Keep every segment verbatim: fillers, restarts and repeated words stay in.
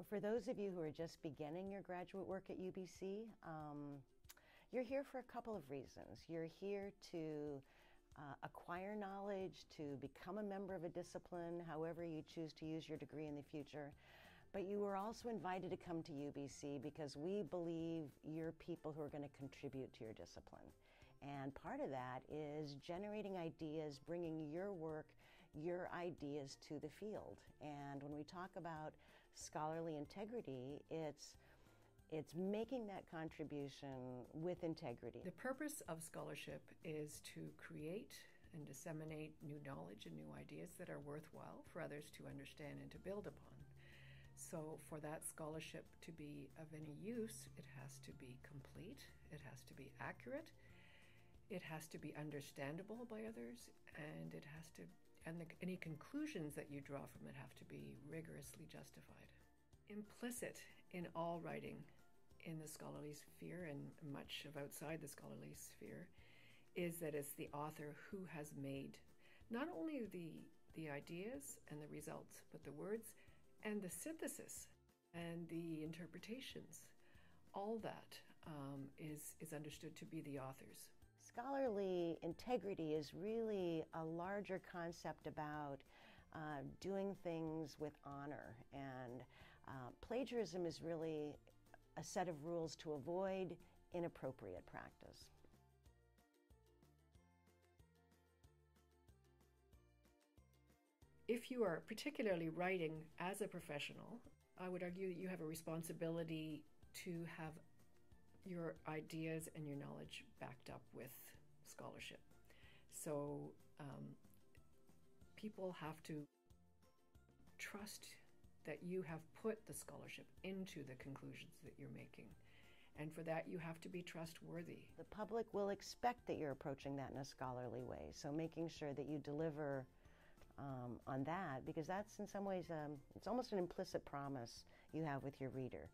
For those of you who are just beginning your graduate work at U B C, um, you're here for a couple of reasons. You're here to uh, acquire knowledge, to become a member of a discipline, however you choose to use your degree in the future. But you are also invited to come to U B C because we believe you're people who are going to contribute to your discipline. And part of that is generating ideas, bringing your work, your ideas to the field. And when we talk about scholarly integrity, it's It's making that contribution with integrity. The purpose of scholarship is to create and disseminate new knowledge and new ideas that are worthwhile for others to understand and to build upon. So for that scholarship to be of any use, it has to be complete, it has to be accurate, it has to be understandable by others, and it has to, and the, any conclusions that you draw from it have to be rigorously justified. Implicit in all writing in the scholarly sphere, and much of outside the scholarly sphere, is that it's the author who has made not only the, the ideas and the results, but the words and the synthesis and the interpretations. All that um, is, is understood to be the author's. Scholarly integrity is really a larger concept about uh, doing things with honor, and uh, plagiarism is really a set of rules to avoid inappropriate practice. If you are particularly writing as a professional, I would argue that you have a responsibility to have your ideas and your knowledge backed up with scholarship. So um, people have to trust that you have put the scholarship into the conclusions that you're making. And for that, you have to be trustworthy. The public will expect that you're approaching that in a scholarly way, so making sure that you deliver um, on that, because that's in some ways, um, it's almost an implicit promise you have with your reader.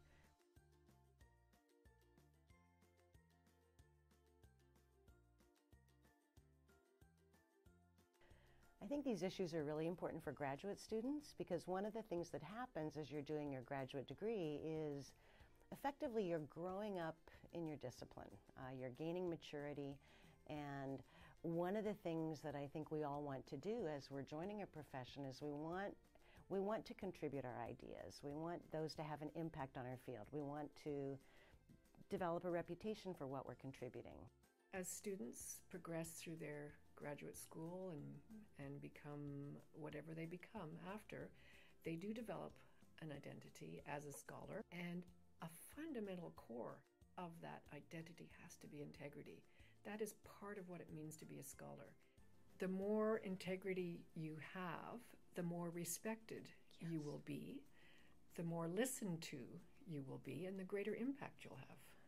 I think these issues are really important for graduate students, because one of the things that happens as you're doing your graduate degree is effectively you're growing up in your discipline. Uh, you're gaining maturity, and one of the things that I think we all want to do as we're joining a profession is we want we want to contribute our ideas. We want those to have an impact on our field. We want to develop a reputation for what we're contributing. As students progress through their graduate school and, and become whatever they become after, they do develop an identity as a scholar, and a fundamental core of that identity has to be integrity. That is part of what it means to be a scholar. The more integrity you have, the more respected yes. you will be, the more listened to you will be, and the greater impact you'll have.